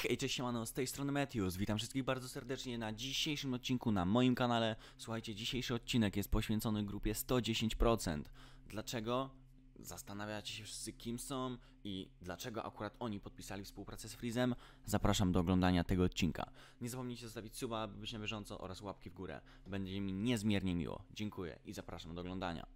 Hej, cześć, siemano, z tej strony Matthews. Witam wszystkich bardzo serdecznie na dzisiejszym odcinku na moim kanale. Słuchajcie, dzisiejszy odcinek jest poświęcony grupie 110%. Dlaczego? Zastanawiacie się wszyscy, kim są i dlaczego akurat oni podpisali współpracę z Freezem? Zapraszam do oglądania tego odcinka. Nie zapomnijcie zostawić suba, aby być na bieżąco, oraz łapki w górę. Będzie mi niezmiernie miło. Dziękuję i zapraszam do oglądania.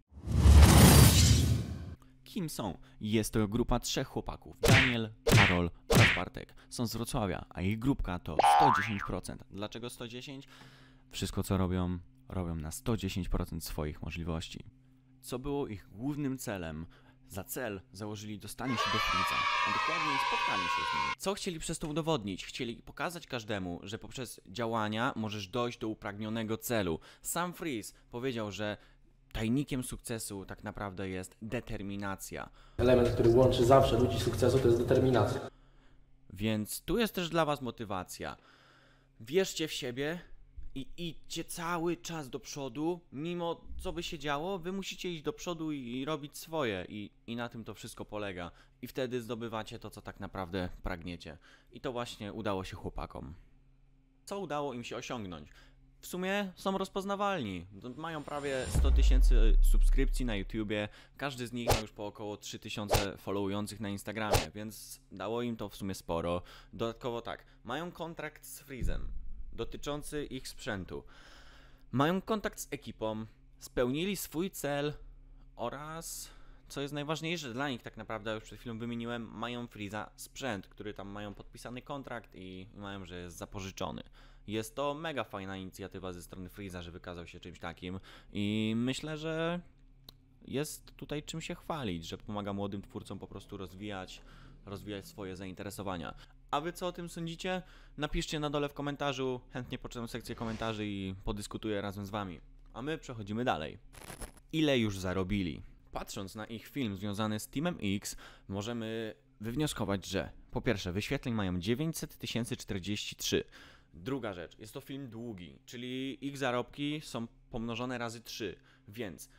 Kim są? Jest to grupa trzech chłopaków. Daniel, Karol oraz Bartek. Są z Wrocławia, a ich grupka to 110%. Dlaczego 110%? Wszystko co robią, robią na 110% swoich możliwości. Co było ich głównym celem? Za cel założyli dostanie się do Freeza, a dokładniej spotkanie się z nim. Co chcieli przez to udowodnić? Chcieli pokazać każdemu, że poprzez działania możesz dojść do upragnionego celu. Sam Freeze powiedział, że tajnikiem sukcesu tak naprawdę jest determinacja. Element, który łączy zawsze ludzi sukcesu, to jest determinacja. Więc tu jest też dla was motywacja. Wierzcie w siebie i idźcie cały czas do przodu. Mimo co by się działo, wy musicie iść do przodu i robić swoje. I na tym to wszystko polega. I wtedy zdobywacie to, co tak naprawdę pragniecie. I to właśnie udało się chłopakom. Co udało im się osiągnąć? W sumie są rozpoznawalni. Mają prawie 100 000 subskrypcji na YouTubie. Każdy z nich ma już po około 3000 followujących na Instagramie, więc dało im to w sumie sporo. Dodatkowo tak, mają kontrakt z Freezem dotyczący ich sprzętu. Mają kontakt z ekipą, spełnili swój cel oraz, co jest najważniejsze dla nich tak naprawdę, już przed chwilą wymieniłem, mają Freeza sprzęt, który tam mają podpisany kontrakt i mają, że jest zapożyczony. Jest to mega fajna inicjatywa ze strony Freeza, że wykazał się czymś takim i myślę, że jest tutaj czym się chwalić, że pomaga młodym twórcom po prostu rozwijać swoje zainteresowania. A wy co o tym sądzicie? Napiszcie na dole w komentarzu, chętnie poczytam sekcję komentarzy i podyskutuję razem z wami. A my przechodzimy dalej. Ile już zarobili? Patrząc na ich film związany z Teamem X, możemy wywnioskować, że po pierwsze wyświetleń mają 900 043. Druga rzecz, jest to film długi, czyli ich zarobki są pomnożone razy 3, więc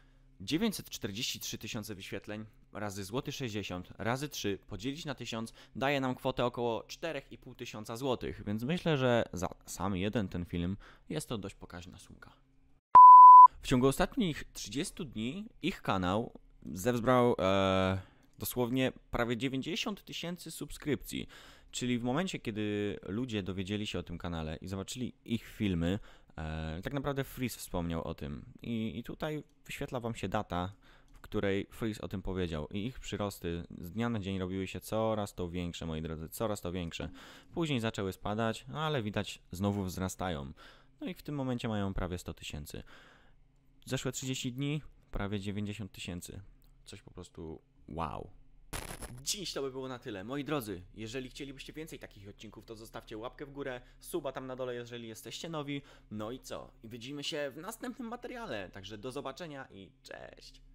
943 000 wyświetleń razy złoty 60 razy 3 podzielić na 1000 daje nam kwotę około 4500 złotych, więc myślę, że za sam jeden ten film jest to dość pokaźna sumka. W ciągu ostatnich 30 dni ich kanał zebrał dosłownie prawie 90 000 subskrypcji. Czyli w momencie, kiedy ludzie dowiedzieli się o tym kanale i zobaczyli ich filmy, tak naprawdę Freeze wspomniał o tym. I tutaj wyświetla wam się data, w której Freeze o tym powiedział. I ich przyrosty z dnia na dzień robiły się coraz to większe, moi drodzy, coraz to większe. Później zaczęły spadać, no ale widać, znowu wzrastają. No i w tym momencie mają prawie 100 000. Zeszłe 30 dni, prawie 90 000. Coś po prostu wow. Dziś to by było na tyle. Moi drodzy, jeżeli chcielibyście więcej takich odcinków, to zostawcie łapkę w górę, suba tam na dole, jeżeli jesteście nowi. No i co? I widzimy się w następnym materiale. Także do zobaczenia i cześć!